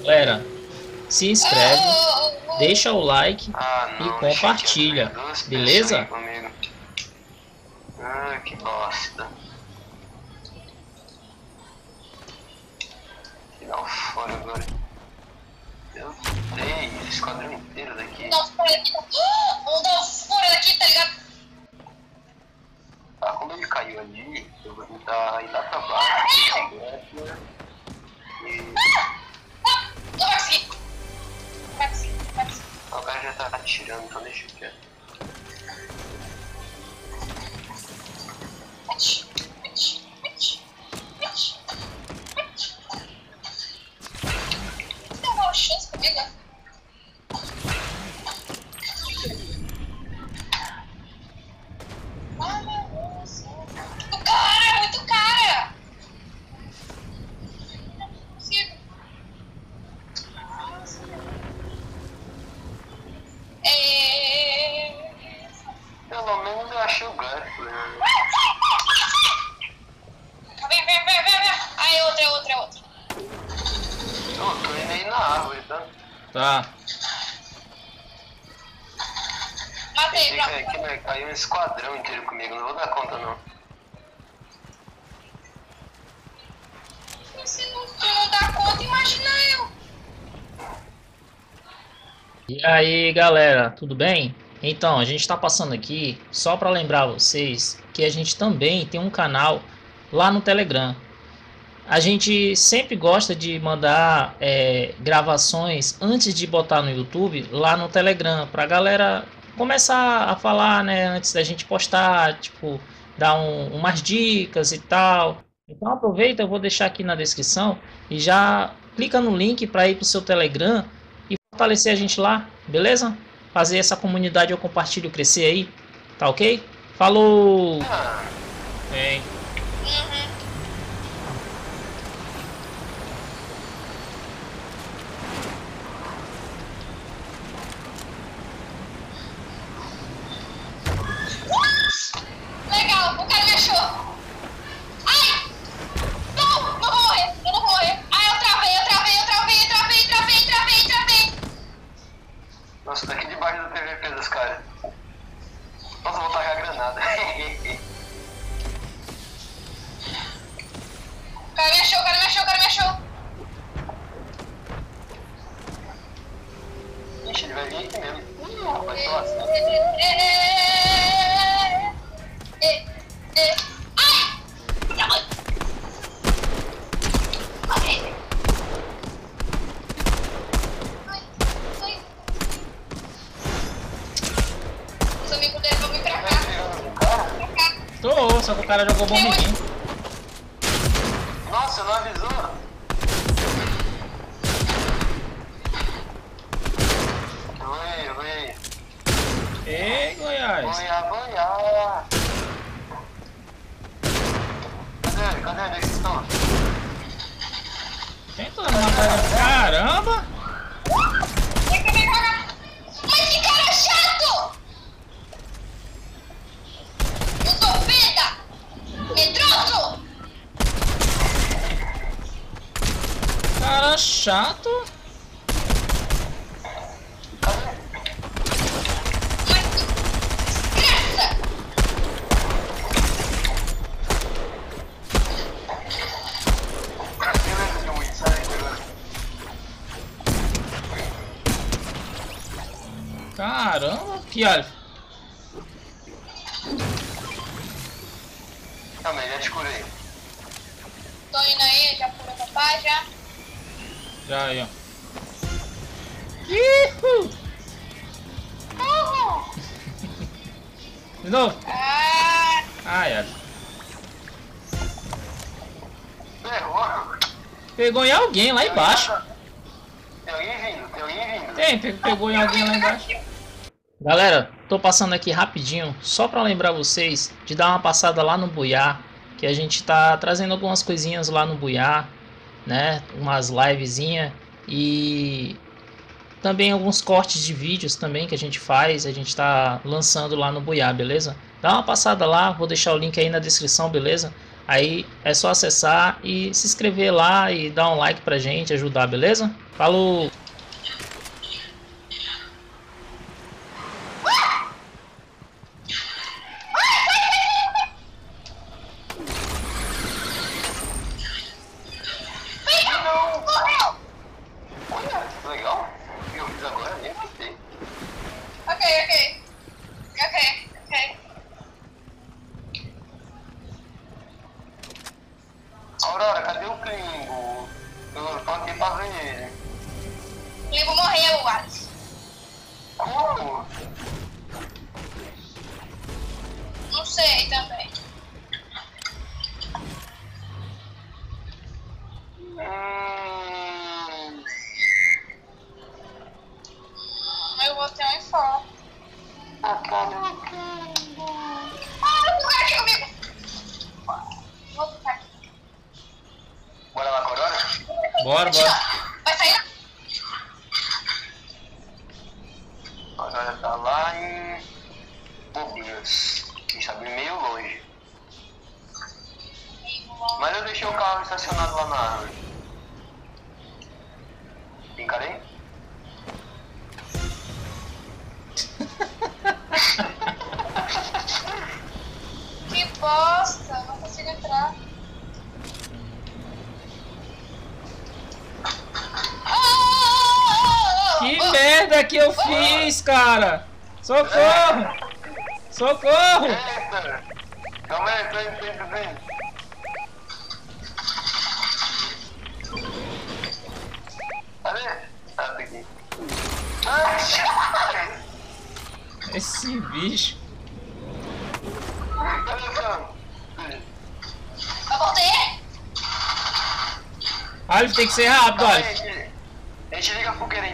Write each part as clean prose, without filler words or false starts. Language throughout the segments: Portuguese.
Galera, se inscreve, deixa o like Ah, e não, compartilha, duas pessoas beleza? aqui comigo. Ah, que bosta. Que dá um fora agora. Eu dei esse esquadrão inteiro daqui. Vamos dar fora daqui, tá ligado? Ah, como ele caiu ali, eu vou tentar ir lá pra baixo. E... Não vai conseguir. Não vai conseguir, não vai conseguir. O cara já tá atirando, então deixa quieto. Mete, mete, mete, mete, mete. Tem uma chance comigo, né? Ah, meu Deus. Muito cara, muito cara. Não consigo. Nossa. Pelo menos eu achei o gato, né? Vem. Ah, é outra. Eu tô indo aí na árvore, tá? Tá. Matei, Pensei pronto. que vai cair um esquadrão inteiro comigo, não vou dar conta não. Se não dá conta, imagina eu. E aí, galera, tudo bem? Então, a gente está passando aqui só para lembrar vocês que a gente também tem um canal lá no Telegram. A gente sempre gosta de mandar gravações antes de botar no YouTube lá no Telegram para a galera começar a falar, né, antes da gente postar, tipo, dar umas dicas e tal. Então aproveita, eu vou deixar aqui na descrição e já clica no link para ir para o seu Telegram e fortalecer a gente lá, beleza? Fazer essa comunidade eu compartilho crescer aí, tá ok? Falou! Ah, Bem. Legal, o cara me achou. Ai! Não vou morrer, eu não vou morrer. Ai, eu travei. nossa, daqui debaixo do PVP dos caras. Nossa, vou tacar a granada. O cara me achou. Ixi, ele vai vir aqui mesmo. Vai ser assim. Ai! Minha mãe! Ok. Ai. Os amigos dele vão vir pra cá. Pra cá. Tô, só que o cara jogou bomba em mim. Nossa, não avisou? Oi. Ei, Goiás. Boiá. Cadê? Onde é que estão? Tentando matar ele. Caramba! Vem cá. Ai, que cara chato! Utopida! Medroso! Cara chato. Mas desgraça! Beleza, de muito, sai daqui agora. Caramba, piada. Também, já te curei. Tô indo aí, já curou papai, já. Já aí, ó. Ihu! De novo. Ah, Ai. Errou. Pegou em alguém lá embaixo. Tem alguém vindo. Pegou em alguém lá embaixo. Galera, tô passando aqui rapidinho, só para lembrar vocês de dar uma passada lá no Buiá, que a gente tá trazendo algumas coisinhas lá no Buiá, né? Umas livezinhas e também alguns cortes de vídeos também que a gente faz, a gente tá lançando lá no Buiá, beleza? Dá uma passada lá, vou deixar o link aí na descrição, beleza? Aí é só acessar e se inscrever lá e dar um like pra gente, ajudar, beleza? Falou! Não! Morreu! Olha, que legal. Eu fiz agora, nem pensei. Ok. Aurora, cadê o Klingo? Eu tô aqui pra ver ele. Limbo morreu, Alex. Como? Não sei também. Eu vou ter um enfoque. Cadê o Klingo? Ah, o lugar aqui comigo. Vou ficar aqui. Bora lá com a Aurora? Bora! Vai sair? A Aurora tá lá em Bobinhas. Quem sabe meio longe. Mas eu deixei o carro estacionado lá na árvore. Encarei? Que bosta, não consigo entrar. Que merda que eu fiz, cara! Socorro! Socorro! Eita! Calma aí, tô indo. Cadê? Ah, tá aqui. Ai! Esse bicho. Cadê o Sam? Eu voltei? Alif, tem que ser rápido, Calma Alif. aí, a gente liga a fogueira.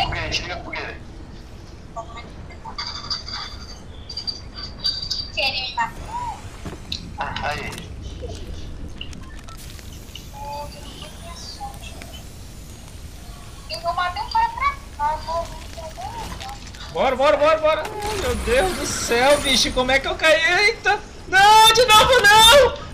Queria me matar. Ah, aí. Eu vou matar um cara pra cá, vou. Bora! Ai, meu Deus do céu, bicho, como é que eu caí? Eita! Não, de novo não!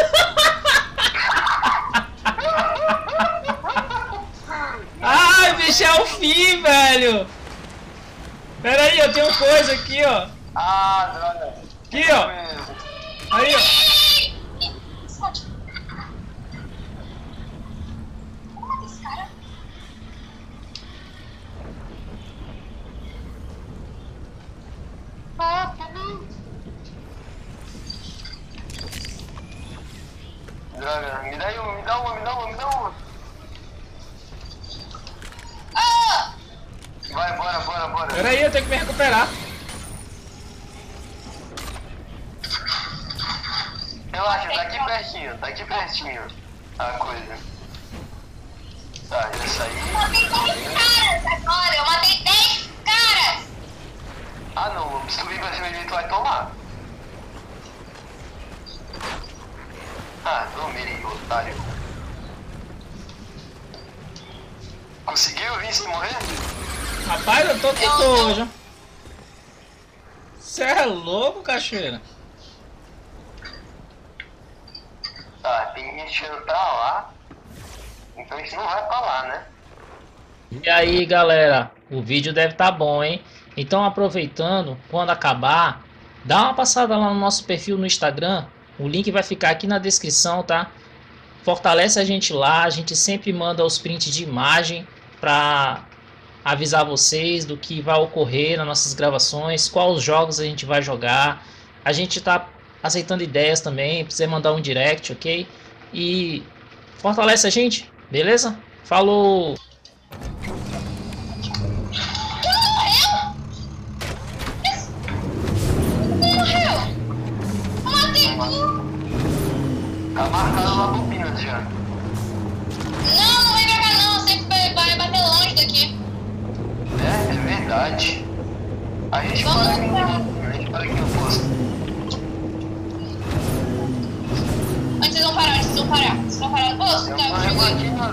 Ai, bicho, é o fim, velho! Pera aí, eu tenho coisa aqui, ó. Ah, droga. Aqui, ó. Aí, ó. Como é esse cara? Droga, me dá uma. Ah! Vai, bora. Pera aí, eu tenho que me recuperar. Relaxa, tá aqui pertinho a coisa. Tá, já saí. Eu matei 10 caras agora! Eu matei 10 caras! Ah não, se tu vir pra cima de mim, tu vai tomar. Ah, tomei, otário. Conseguiu vir sem morrer? Rapaz, eu tô que tô hoje, ó. Cê é louco, cachoeira. Tá, tem gente indo pra lá. Então a gente não vai pra lá, né? E aí, galera, o vídeo deve estar bom, hein? Então, aproveitando, quando acabar, dá uma passada lá no nosso perfil no Instagram. O link vai ficar aqui na descrição, tá? Fortalece a gente lá, a gente sempre manda os prints de imagem para avisar vocês do que vai ocorrer nas nossas gravações, quais jogos a gente vai jogar. A gente tá aceitando ideias também, pra você mandar um direct, ok? E fortalece a gente, beleza? Falou! Tá marcado lá Bobinas já. Não vai pra cá não, sempre vai bater longe daqui. É verdade. A gente Vamos para aqui pra- no posto. Onde vocês vão parar? Vocês vão parar no posto? Eu Tá, eu vou cheguei. aqui no...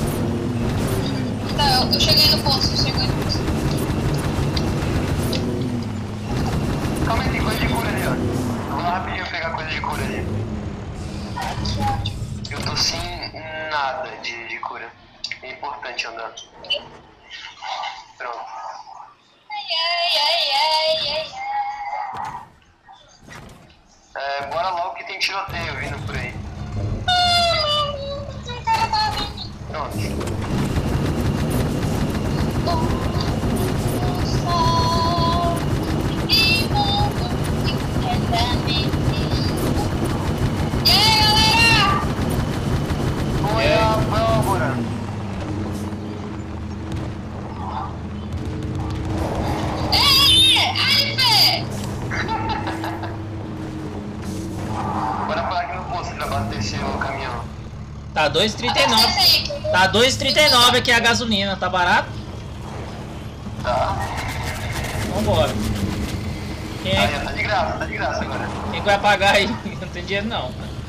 Tá, eu cheguei no posto, Calma aí, tem coisa de cura ali, ó. Eu vou lá rapidinho pegar coisa de cura ali. Eu tô sem nada de cura. É importante andar. Pronto. Bora logo que tem tiroteio vindo por aí. Pronto. Foi a pólvora. Bora parar aqui no posto pra abastecer o caminhão. Tá 2,39. Tá 2,39 aqui a gasolina, tá barato? Tá. Vambora. Quem é Aí, tá de graça agora. quem vai pagar aí? Não tem dinheiro não.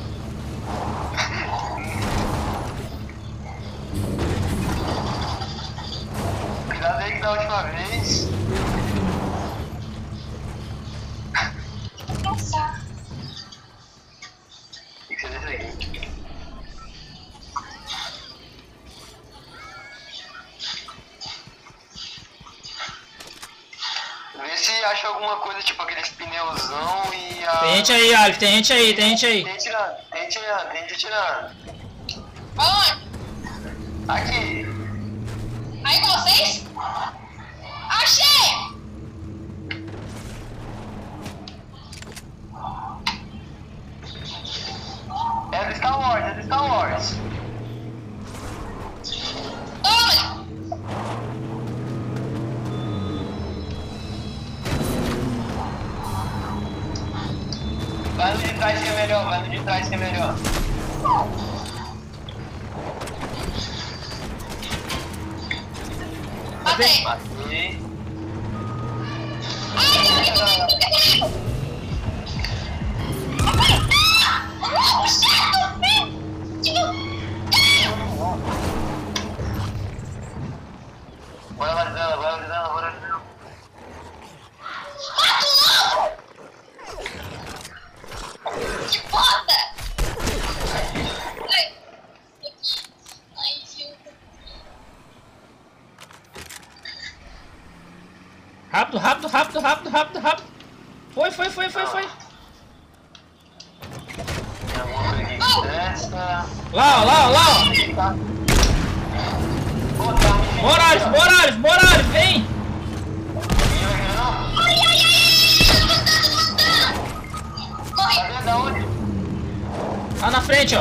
Cuidado aí que da última vez. Tem que ser desse aqui. Vê se acha alguma coisa, tipo aqueles pneuzão e a... Tem gente aí, Alif, tem gente aí, tem gente aí. Tem gente tirando. Aonde? Aqui. Aí com vocês? Achei! É do Star Wars, é do Star Wars. Olha! Vai no de trás que é melhor, vai no de trás que é melhor. Matei! Matei. Ai, tem alguém comigo! O chato! Bora lá dela, bora dela, bora dela. Mata logo! Que foda! Ai! Aqui. Ai, Gil. Rápido, rápido, rápido, rápido, rápido, rápido. Foi. Tem alguma coisa aqui dessa. Lá, ó. Tá. Pô, tá muito Morales, vem. não? Ai! Corre! Tá vendo da onde? Tá na frente, ó.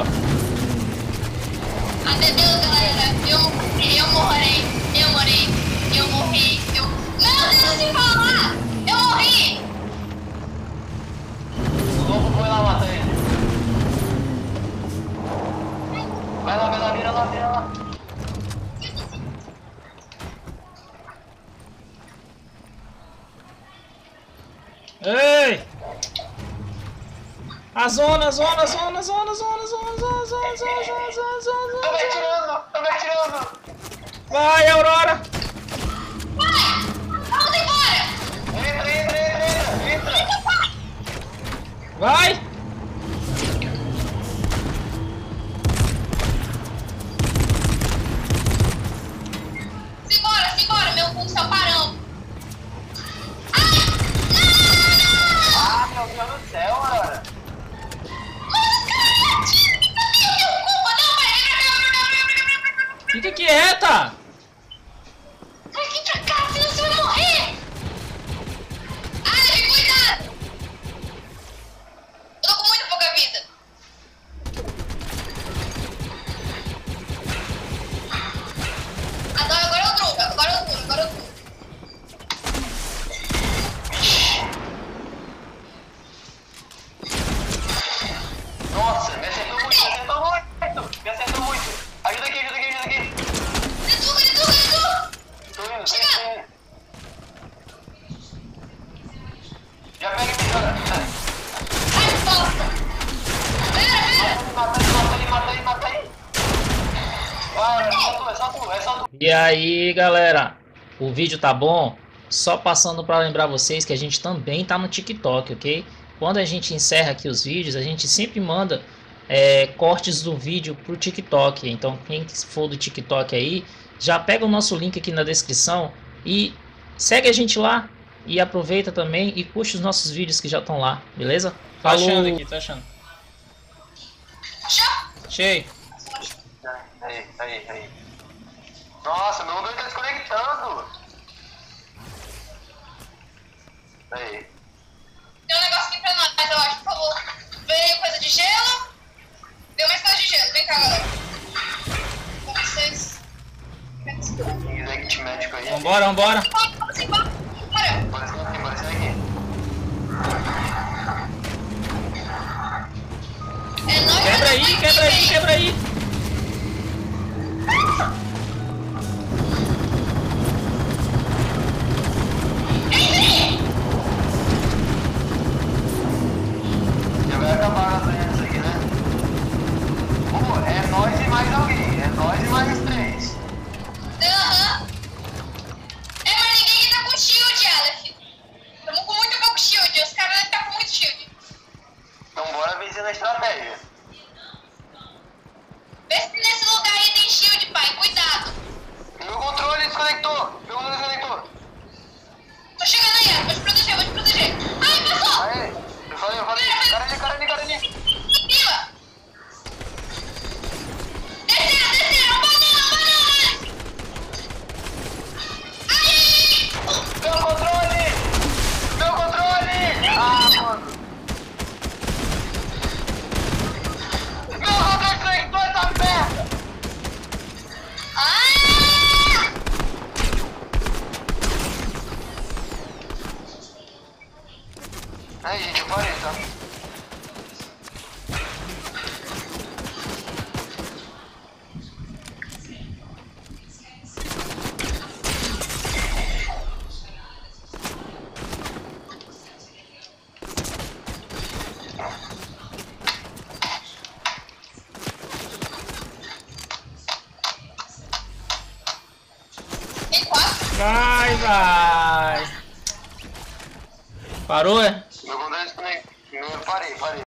Adeus, galera. Eu morri. Não, deixa de falar! Eu morri! O lobo foi lá, mata ele. Vai lá, vira lá. Ei! A zona. Tô me atirando. Vai, Aurora. Vamos embora! Entra. Vai. Simbora, meu cu está parando. Ah, meu Deus do céu, Aurora. Mas, cara, tira que também é meu culpa. Não, Fica quieta. vai aqui pra cá, senão você vai morrer. Ai, cuidado. Eu tô com muito pouca vida. Agora eu duro. Nossa, me acertou muito. Ajuda aqui. Detuga. Tô indo. Já pega e me joga. Ai, bosta. Mata aí. Vai, é só tu. E aí, galera, o vídeo tá bom? Só passando para lembrar vocês que a gente também tá no TikTok, ok? Quando a gente encerra aqui os vídeos, a gente sempre manda cortes do vídeo pro TikTok. Então quem for do TikTok aí, já pega o nosso link aqui na descrição e segue a gente lá. E aproveita também e curte os nossos vídeos que já estão lá, beleza? Tô Falou! achando aqui, tô achando. Achou? Achei. Aí. Nossa, meu número tá desconectando. Aí. Tem um negócio aqui pra nós, eu acho, por favor. Veio coisa de gelo. Deu mais coisa de gelo. Vem cá, galera. Com vocês. Quiser kit médico aí. Vambora. Bora. Bora ser aqui. É nóis. Quebra aí. Já vai acabar as lenhas aqui, né? Pô, é nós e mais alguém. É nós e mais 3. Aham. Mas ninguém tá com shield, Aleph. Tamo com muito pouco shield. Os caras devem estar com muito shield. Então bora vencer na estratégia. Vê se nesse lugar aí tem shield, pai. Cuidado. Meu controle desconectou. Tô chegando aí, Aleph. Vou te proteger. Ai, passou. Aê, eu falei. Cara ali. Em cima. Desceram. Banana. Ai. Meu controle! Ah, mano. Meu controle desconectou essa merda! Ah! Aí, gente, eu parei, tá? Tem 4. Vai. Parou, é? Meu controle desconectou. Parei.